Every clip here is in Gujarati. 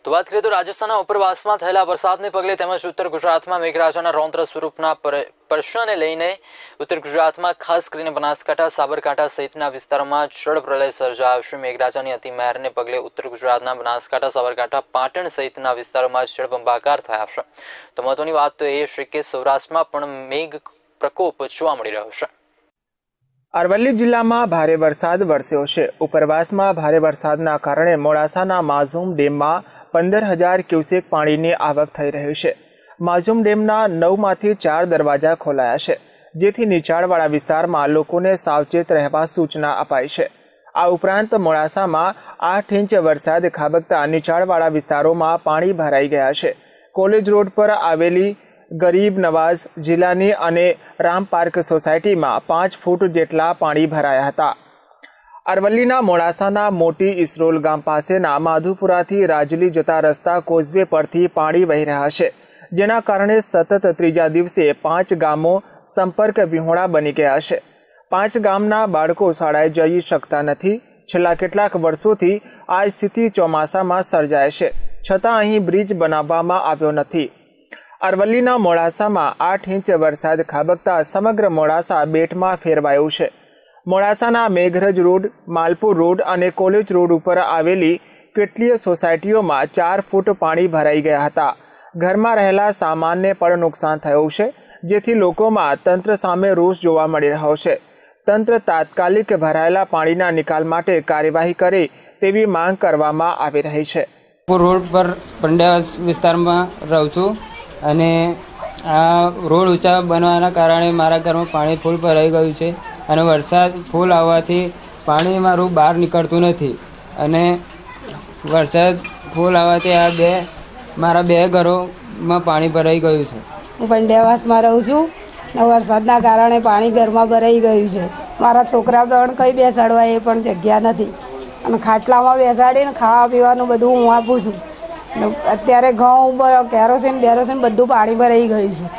તો વાત કરીએ તો રાજસ્થાનના ઉપરવાસમાં થયેલા વરસાદને પગલે તેમજ ઉત્તર ગુજરાતમાં મેઘરાજાના રૌદ્ર સ્વરૂપના પ્રશ્નને લઈને ઉત્તર ગુજરાતમાં ખાસ કરીને બનાસકાંઠા, સાબરકાંઠા સહિતના વિસ્તારોમાં જળપ્રલય સર્જાયો છે। મેઘરાજાની અતિમહેરને પગલે ઉત્તર ગુજરાતના બનાસકાંઠા, સાબરકાંઠા, પાટણ સહિતના વિસ્તારોમાં જળબંબાકાર થયા છે। તો મહત્વની વાત તો એ છે કે સૌરાષ્ટ્રમાં પણ મેઘ પ્રકોપ જોવા મળી રહ્યો છે। અરવલ્લી જિલ્લામાં ભારે વરસાદ વરસ્યો છે। ઉપરવાસમાં ભારે વરસાદના કારણે મોડાસાના માઝૂમ ડેમમાં 15,000 ક્યુસેક પાણીની આવક થઈ રહી છે। માઝૂમ ડેમના 9માંથી 4 દરવાજા ખોલાયા છે, જેથી નીચાણવાળા વિસ્તારમાં લોકોને સાવચેત રહેવા સૂચના અપાઈ છે। આ ઉપરાંત મોડાસામાં 8 ઇંચ વરસાદ ખાબકતા નીચાણવાળા વિસ્તારોમાં પાણી ભરાઈ ગયા છે। કોલેજ રોડ પર આવેલી ગરીબ નવાઝ જિલ્લાની અને રામ પાર્ક સોસાયટીમાં 5 ફૂટ જેટલા પાણી ભરાયા હતા। અરવલ્લીના મોડાસાના મોટી ઇસરોલ ગામ પાસેના માધુપુરાથી રાજલી જતા રસ્તા કોઝવે પરથી પાણી વહી રહ્યા છે, જેના કારણે સતત ત્રીજા દિવસે 5 ગામો સંપર્ક વિહોણા બની ગયા છે। 5 ગામના બાળકો શાળાએ જઈ શકતા નથી। છેલ્લા કેટલાક વર્ષોથી આ સ્થિતિ ચોમાસામાં સર્જાય છે, છતાં અહીં બ્રિજ બનાવવામાં આવ્યો નથી। અરવલ્લીના મોડાસામાં 8 ઇંચ વરસાદ ખાબકતા સમગ્ર મોડાસા બેટમાં ફેરવાયું છે। મોડાસાના મેઘરજ રોડ, માલપુર રોડ અને કોલેજ રોડ ઉપર આવેલી કેટલીય સોસાયટીઓમાં 4 ફૂટ પાણી ભરાઈ ગયા હતા। ઘરમાં રહેલા સામાનને પણ નુકસાન થયું છે, જેથી લોકોમાં તંત્ર સામે રોષ જોવા મળી રહ્યો છે। તંત્ર તાત્કાલિક ભરાયેલા પાણીના નિકાલ માટે કાર્યવાહી કરે તેવી માંગ કરવામાં આવી રહી છે। રોડ પર પંડ્યાવાસ વિસ્તારમાં રહું છું અને આ રોડ ઊંચા બનવાના કારણે મારા ઘરમાં પાણી ફૂલ ભરાઈ ગયું છે અને વરસાદ ફૂલ આવવાથી પાણી મારું બહાર નીકળતું નથી અને વરસાદ ફૂલ આવવાથી મારા 2 ઘરોમાં પાણી ભરાઈ ગયું છે। હું પંડ્યાવાસમાં રહું છું ને વરસાદના કારણે પાણી ઘરમાં ભરાઈ ગયું છે। મારા છોકરા પણ કંઈ બેસાડવા એ પણ જગ્યા નથી અને ખાટલામાં બેસાડીને ખાવા પીવાનું બધું હું આપું છું। અત્યારે ઘઉં, કેરોસીન બધું પાણી ભરાઈ ગયું છે।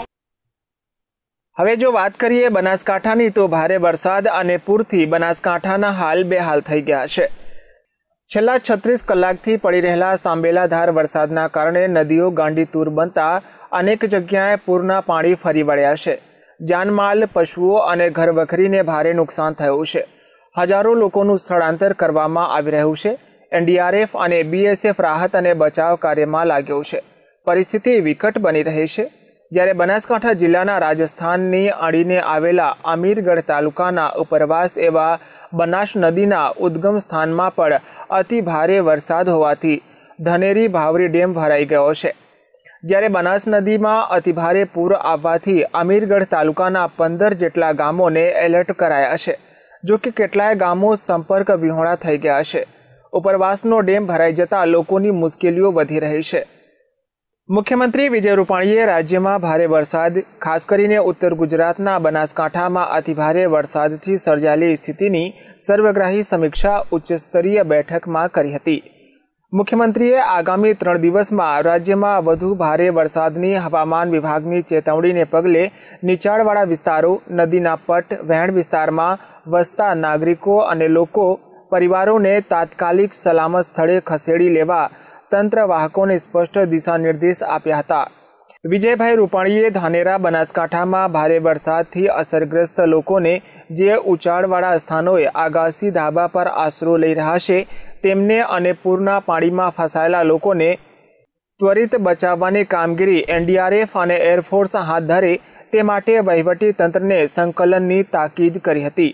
હવે જો વાત કરીએ બનાસકાંઠાની, તો ભારે વરસાદ અને પૂરથી બનાસકાંઠાના હાલ બેહાલ થઈ ગયા છે। છેલ્લા 36 કલાકથી પડી રહેલા સાંબેલાધાર વરસાદના કારણે નદીઓ ગાંડીતુર બનતા અનેક જગ્યાએ પૂરના પાણી ફરી વળ્યા છે। જાનમાલ, પશુઓ અને ઘરવખરીને ભારે નુકસાન થયું છે। હજારો લોકોનું સ્થળાંતર કરવામાં આવી રહ્યું છે। NDRF અને BSF રાહત અને બચાવ કાર્યમાં લાગ્યો છે। પરિસ્થિતિ વિકટ બની રહી છે। જ્યારે બનાસકાંઠા જિલ્લાના રાજસ્થાનની આડીને આવેલા અમીરગઢ તાલુકાના ઉપરવાસ એવા બનાસ નદીના ઉદ્ગમ સ્થાનમાં પણ અતિ ભારે વરસાદ હોવાથી ધનેરી ભાવરી ડેમ ભરાઈ ગયો છે। જ્યારે બનાસ નદીમાં અતિભારે પૂર આવવાથી અમીરગઢ તાલુકાના 15 જેટલા ગામોને એલર્ટ કરાયા છે, જો કે કેટલાય ગામો સંપર્ક વિહોણા થઈ ગયા છે। ઉપરવાસનો ડેમ ભરાઈ જતા લોકોની મુશ્કેલીઓ વધી રહી છે। મુખ્યમંત્રી વિજય રૂપાણીએ રાજ્યમાં ભારે વરસાદ, ખાસ કરીને ઉત્તર ગુજરાતના બનાસકાંઠામાં અતિભારે વરસાદથી સર્જાયેલી સ્થિતિની સર્વગ્રાહી સમીક્ષા ઉચ્ચસ્તરીય બેઠકમાં કરી હતી। મુખ્યમંત્રીએ આગામી 3 દિવસમાં રાજ્યમાં વધુ ભારે વરસાદની હવામાન વિભાગની ચેતવણીને પગલે નીચાણવાળા વિસ્તારો, નદીના પટ, વહેણ વિસ્તારમાં વસતા નાગરિકો અને પરિવારોને તાત્કાલિક સલામત સ્થળે ખસેડી લેવા તંત્ર વાહકોને સ્પષ્ટ દિશા નિર્દેશ આપ્યા હતા। વિજયભાઈ રૂપાણીએ ધાનેરા, બનાસકાંઠામાં ભારે વરસાદથી અસરગ્રસ્ત લોકોને જે ઊંચાણવાળા સ્થાનોએ આગાસી ધાબા પર આશરો લઈ રહ્યા છે તેમને અને પૂરના પાણીમાં ફસાયેલા લોકોને ત્વરિત બચાવવાની કામગીરી NDRF અને એરફોર્સ હાથ ધરે તે માટે વહીવટી તંત્રને સંકલનની તાકીદ કરી હતી।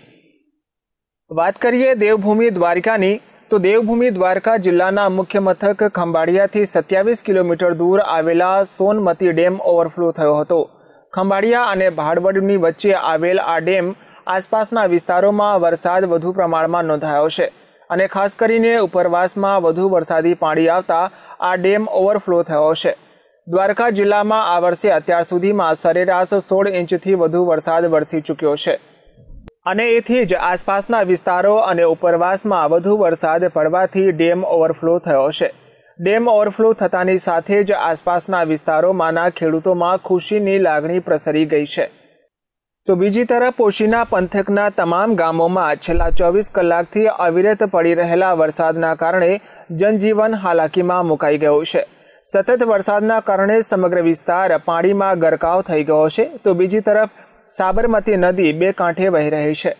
વાત કરીએ દેવભૂમિ દ્વારકાની, તો દેવભૂમિ દ્વારકા જિલ્લાના મુખ્ય મથક ખંભાળિયાથી 27 કિલોમીટર દૂર આવેલા સોનમતી ડેમ ઓવરફ્લો થયો હતો। ખંભાળિયા અને ભાડવડની વચ્ચે આવેલ આ ડેમ આસપાસના વિસ્તારોમાં વરસાદ વધુ પ્રમાણમાં નોંધાયો છે અને ખાસ કરીને ઉપરવાસમાં વધુ વરસાદી પાણી આવતા આ ડેમ ઓવરફ્લો થયો છે। દ્વારકા જિલ્લામાં આ વર્ષે અત્યાર સુધીમાં સરેરાશ 16 ઇંચથી વધુ વરસાદ વરસી ચૂક્યો છે અને એથી જ આસપાસના વિસ્તારો અને ઉપરવાસમાં વધુ વરસાદ પડવાથી ડેમ ઓવરફ્લો થયો છે। ડેમ ઓવરફ્લો થતાની સાથે જ આસપાસના વિસ્તારોમાંના ખેડૂતોમાં ખુશીની લાગણી પ્રસરી ગઈ છે। તો બીજી તરફ પોશીના પંથકના તમામ ગામોમાં છેલ્લા 24 કલાકથી અવિરત પડી રહેલા વરસાદના કારણે જનજીવન હાલાકીમાં મુકાઈ ગયું છે। સતત વરસાદના કારણે સમગ્ર વિસ્તાર પાણીમાં ગરકાવ થઈ ગયો છે, તો બીજી તરફ સાબરમતી નદી બે કાંઠે વહી રહી છે।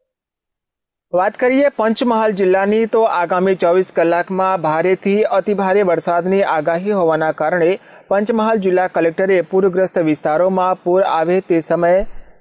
વાત કરીએ પંચમહાલ જિલ્લાની, તો આગામી 24 કલાકમાં ભારેથી અતિભારે વરસાદની આગાહી હોવાના કારણે પંચમહાલ જિલ્લા કલેક્ટરે પૂરગ્રસ્ત વિસ્તારોમાં પૂર આવે તે સમયે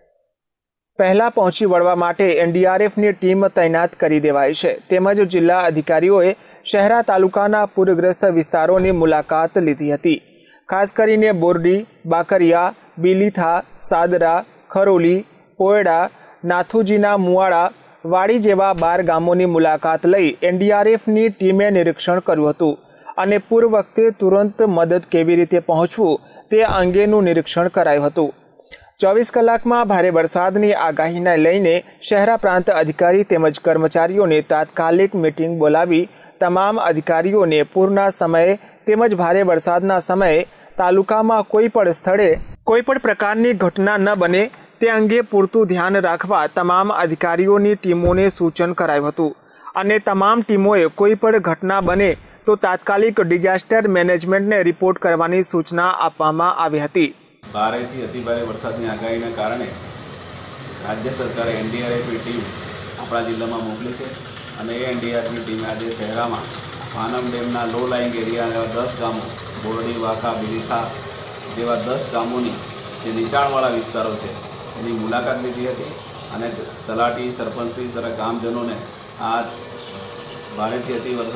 પહેલા પહોંચી વળવા માટે એનડીઆરએફની ટીમ તૈનાત કરી દેવાઈ છે। તેમજ જિલ્લા અધિકારીઓએ શહેરા તાલુકાના પૂરગ્રસ્ત વિસ્તારોની મુલાકાત લીધી હતી। ખાસ કરીને બોરડી, બાકરિયા, બિલીથા, સાદરા, ખરોલી, પોયડા, નાથુજીના મુવાડા, વાડી જેવા 12 ગામોની મુલાકાત લઈ એનડીઆરએફની ટીમે નિરીક્ષણ કર્યું હતું અને પૂર વખતે તુરંત મદદ કેવી રીતે પહોંચવું તે અંગેનું નિરીક્ષણ કરાયું હતું। 24 કલાકમાં ભારે વરસાદની આગાહીને લઈને શહેરા પ્રાંત અધિકારી તેમજ કર્મચારીઓને તાત્કાલિક મીટિંગ બોલાવી તમામ અધિકારીઓને પૂરના સમયે તેમજ ભારે વરસાદના સમયે તાલુકામાં કોઈ પણ સ્થળે કોઈ પણ પ્રકારની ઘટના ન બને તે અંગે પૂરતું ધ્યાન રાખવા તમામ અધિકારીઓની ટીમોને સૂચન કરાયું હતું અને તમામ ટીમોએ કોઈ પણ ઘટના બને તો તાત્કાલિક ડિઝાસ્ટર મેનેજમેન્ટને રિપોર્ટ કરવાની સૂચના આપવામાં આવી હતી। ભારેથી અતિભારે વરસાદની આગાહીના કારણે રાજ્ય સરકારે એનડીઆરએફની ટીમ આપણા જિલ્લામાં મોકલી છે અને એ એનડીઆરએફની ટીમે આજે શહેરામાં પાનમ ડેમના લો લાઇંગ એરિયા એવા 10 ગામો, બોરડી, વાખા, બિલીથા જેવા 10 ગામોની જે નીચાણવાળા વિસ્તારો છે એની મુલાકાત લીધી હતી અને તલાટી, સરપંચશ્રી તથા ગામજનોને આ ભારેથી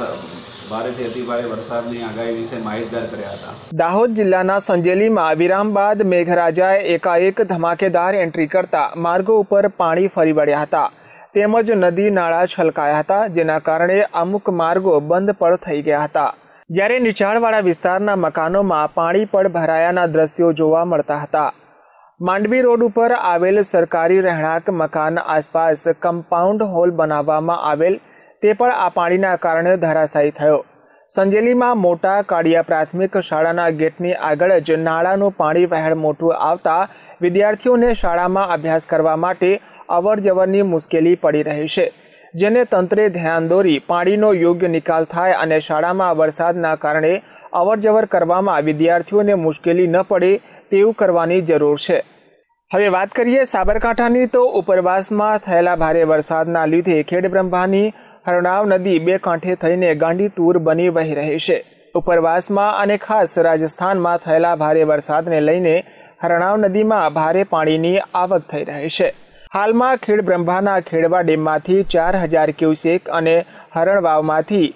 અતિભારે વરસાદની આગાહી વિશે માહિતગાર કર્યા હતા। દાહોદ જિલ્લાના સંજેલીમાં વિરામ બાદ મેઘરાજાએ એકાએક ધમાકેદાર એન્ટ્રી કરતા માર્ગો ઉપર પાણી ફરી વળ્યા હતા તેમજ નદી નાળા છલકાયા હતા, જેના કારણે અમુક માર્ગો બંધ પણ થઈ ગયા હતા। જ્યારે નીચાણવાળા વિસ્તારના મકાનોમાં પાણી પણ ભરાયાના દ્રશ્યો જોવા મળતા હતા। માંડવી રોડ ઉપર આવેલ સરકારી રહેણાંક મકાન આસપાસ કમ્પાઉન્ડ હોલ બનાવવામાં આવેલ તે પણ આ પાણીના કારણે ધરાશાયી થયો। સંજેલીમાં મોટા કાળિયા પ્રાથમિક શાળાના ગેટની આગળ જ નાળાનું પાણી વહેણ મોટું આવતા વિદ્યાર્થીઓને શાળામાં અભ્યાસ કરવા માટે અવરજવરની મુશ્કેલી પડી રહી છે, જેને તંત્રે ધ્યાન દોરી પાણીનો યોગ્ય નિકાલ થાય અને શાળામાં વરસાદના કારણે અવરજવર કરવામાં વિદ્યાર્થીઓને મુશ્કેલી ન પડે તેવું કરવાની જરૂર છે। હવે વાત કરીએ સાબરકાંઠાની, તો ઉપરવાસમાં થયેલા ભારે વરસાદના લીધે ખેડબ્રહ્માની હરણાવ નદી બે કાંઠે થઈને ગાંડીતુર બની વહી રહી છે। ઉપરવાસમાં અને ખાસ રાજસ્થાનમાં થયેલા ભારે વરસાદને લઈને હરણાવ નદીમાં ભારે પાણીની આવક થઈ રહી છે। હાલમાં ખેડબ્રહ્માના ખેડવા ડેમમાંથી 4000 ક્યુસેક અને હરણવાવમાંથી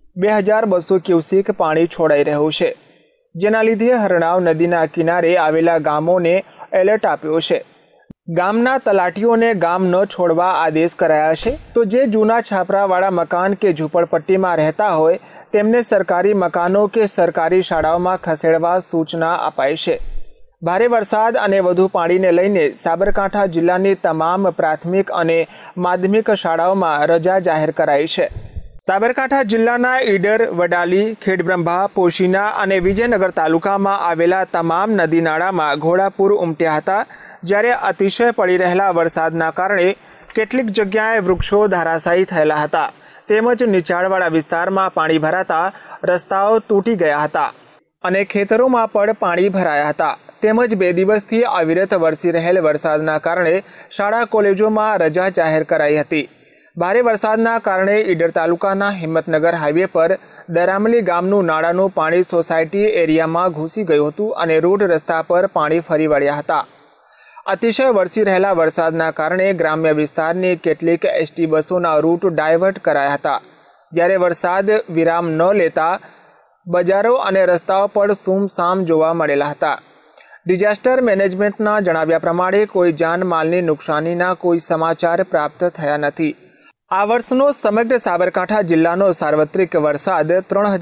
2200 ક્યુસેક પાણી છોડાઈ રહ્યું છે, જેના લીધે હરણાવ નદીના કિનારે આવેલા ગામોને એલર્ટ આપ્યો છે। ગામના તલાટીઓને ગામ ન છોડવા આદેશ કરાયા છે, તો જે જૂના છાપરાવાળા મકાન કે ઝૂંપડપટ્ટીમાં રહેતા હોય તેમને સરકારી મકાનો કે સરકારી શાળાઓમાં ખસેડવા સૂચના અપાઈ છે। ભારે વરસાદ અને વધુ પાણીને લઈને સાબરકાંઠા જિલ્લાની તમામ પ્રાથમિક અને માધ્યમિક શાળાઓમાં રજા જાહેર કરાઈ છે। સાબરકાંઠા જિલ્લાના ઈડર, વડાલી, ખેડબ્રહ્મા, પોશીના અને વિજયનગર તાલુકામાં આવેલા તમામ નદી નાળામાં ઘોડાપૂર ઉમટ્યા હતા, જ્યારે અતિશય પડી રહેલા વરસાદના કારણે કેટલીક જગ્યાએ વૃક્ષો ધરાશાયી થયેલા હતા તેમજ નીચાણવાળા વિસ્તારમાં પાણી ભરાતા રસ્તાઓ તૂટી ગયા હતા અને ખેતરોમાં પણ પાણી ભરાયા હતા તેમજ 2 દિવસથી અવિરત વરસી રહેલ વરસાદના કારણે શાળા કોલેજોમાં રજા જાહેર કરાઈ હતી। ભારે વરસાદના કારણે ઈડર તાલુકાના હિંમતનગર હાઈવે પર દરામલી ગામનું નાળાનું પાણી સોસાયટી એરિયામાં ઘૂસી ગયું હતું અને રોડ રસ્તા પર પાણી ફરી વળ્યા હતા। અતિશય વરસી રહેલા વરસાદના કારણે ગ્રામ્ય વિસ્તારની કેટલીક એસટી બસોના રૂટ ડાયવર્ટ કરાયા હતા, જ્યારે વરસાદ વિરામ ન લેતા બજારો અને રસ્તાઓ પર સૂમસામ જોવા મળેલા હતા। ડિઝાસ્ટર મેનેજમેન્ટના જણાવ્યા પ્રમાણે કોઈ જાનમાલની નુકસાનીના કોઈ સમાચાર પ્રાપ્ત થયા નથી। આ વર્ષનો સમગ્ર સાબરકાંઠા જિલ્લાનો સાર્વત્રિક વરસાદ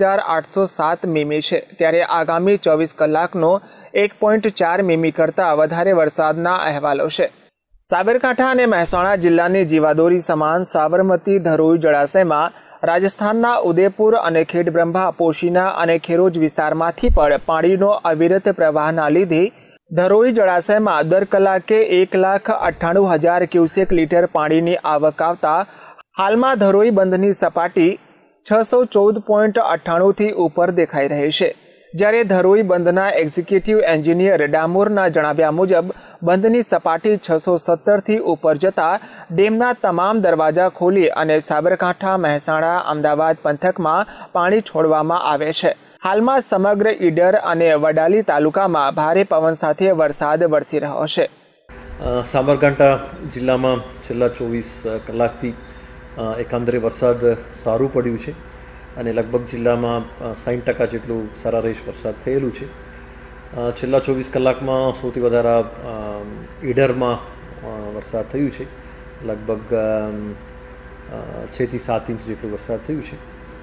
3807 મીમી છે, ત્યારે આગામી 24 કલાકનો 1.4 મીમી કરતાં વધારે વરસાદના અહેવાલો છે। સાબરકાંઠા અને મહેસાણા જિલ્લાની જીવાદોરી સમાન સાબરમતી ધરોઈ જળાશયમાં રાજસ્થાનના ઉદયપુર અને ખેડબ્રહ્મા, પોશીના અને ખેરોજ વિસ્તારમાંથી પણ પાણીનો અવિરત પ્રવાહના લીધે ધરોઈ જળાશયમાં દર કલાકે 1,98,000 ક્યુસેક લીટર પાણીની આવક આવતા હાલમાં ધરોઈ બંધની સપાટી 614.98 થી ઉપર દેખાઈ રહી છે, જ્યારે ધરોઈ બંધના એક્ઝિક્યુટિવ એન્જિનિયર ડામોરના જણાવ્યા મુજબ બંધની સપાટી 617 થી ઉપર જતા ડેમના તમામ દરવાજા ખોલી અને સાબરકાંઠા, મહેસાણા, અમદાવાદ પંથકમાં પાણી છોડવામાં આવે છે। હાલમાં સમગ્ર ઈડર અને વડાલી તાલુકામાં ભારે પવન સાથે વરસાદ વરસી રહ્યો છે। સાબરકાંઠા જિલ્લામાં છેલ્લા 24 કલાકથી એકંદરે વરસાદ સારું પડ્યું છે અને લગભગ જિલ્લામાં 60% જેટલું સરેરાશ વરસાદ થયેલું છે। છેલ્લા 24 કલાકમાં સૌથી વધારે ઈડરમાં વરસાદ થયું છે, લગભગ 6 થી 7 ઇંચ જેટલું વરસાદ થયું છે।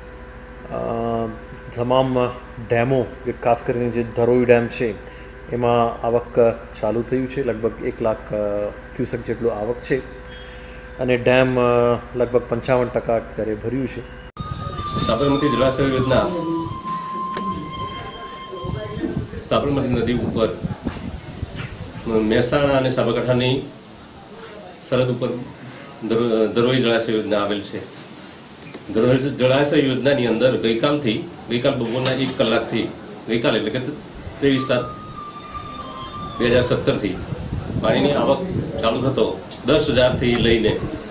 તમામ ડેમો, જે ખાસ કરીને જે ધરોઈ ડેમ છે એમાં આવક ચાલુ થયું છે, લગભગ 1 લાખ ક્યુસેક જેટલું આવક છે અને ડેમ લગભગ 55% અત્યારે ભર્યું છે। સાબરમતી જળાશય યોજના સાબરમતી નદી ઉપર મહેસાણા અને સાબરકાંઠાની સરહદ ઉપર ધરોઈ જળાશય યોજના આવેલ છે। ધરોઈ જળાશય યોજનાની અંદર ગઈકાલ બપોરના 1 કલાકથી ગઈકાલ એટલે કે 23/7/2017થી પાણીની આવક ચાલુ થતો 10,000 થી લઈને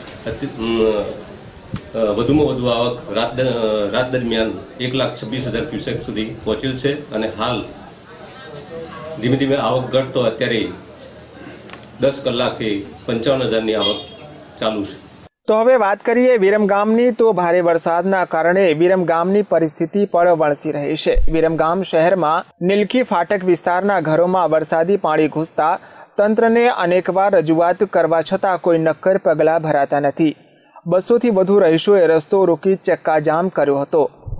વધુમાં વધુ આવક રાત દરમિયાન 1,26,000 ક્યુસેક સુધી પહોંચેલ છે અને હાલ ધીમે ધીમે આવક ઘટતો અત્યારે 10 કલાકે 55,000ની આવક ચાલુ છે। તો હવે વાત કરીએ વિરમગામની, તો ભારે વરસાદના કારણે વિરમગામની પરિસ્થિતિ પણ વણસી રહી છે। વિરમગામ શહેરમાં નીલખી ફાટક વિસ્તારના ઘરોમાં વરસાદી પાણી ઘૂસતા તંત્રને અનેકવાર રજૂઆત કરવા છતાં કોઈ નક્કર પગલાં ભરાતા નથી। 200 થી વધુ રહીશોએ રસ્તો રોકી ચક્કાજામ કર્યો હતો।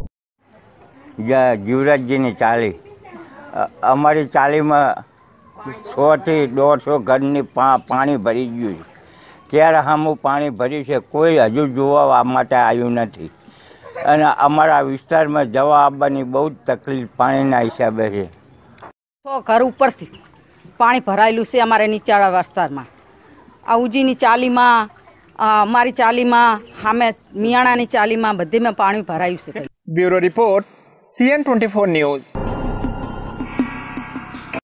જીવરાજજીની ચાલી, અમારી ચાલીમાં 100 થી 150 ઘરની પાણી ભરી ગયું છે। ક્યારે સામું પાણી ભર્યું છે કોઈ હજુ જોવા માટે આવ્યું નથી અને અમારા વિસ્તારમાં જવા આવવાની બહુ જ તકલીફ પાણીના હિસાબે છે। 100 ઘર ઉપરથી પાણી ભરાયેલું છે અમારે નીચાણા વિસ્તારમાં। આ ઉજીની ચાલીમાં, અમારી ચાલીમાં, સામે મિયાણાની ચાલીમાં બધીમાં પાણી ભરાયું છે। Bureau report, CN24 news.